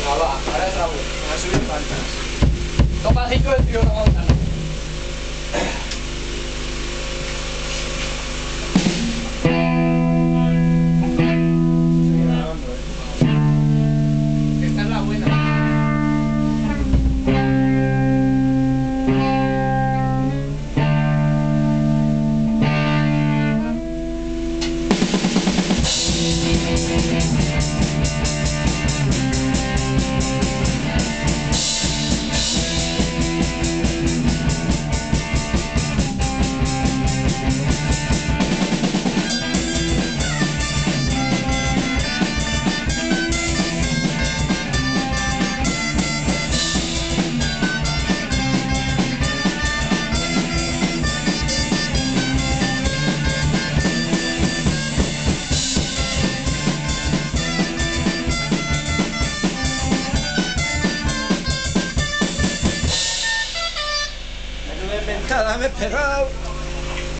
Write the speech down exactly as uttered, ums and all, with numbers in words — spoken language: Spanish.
Venga, va, ahora es la vuelta. Voy a subir faltas. Dos pasitos del tío Ramonda. Esta es la buena. Me he pegado.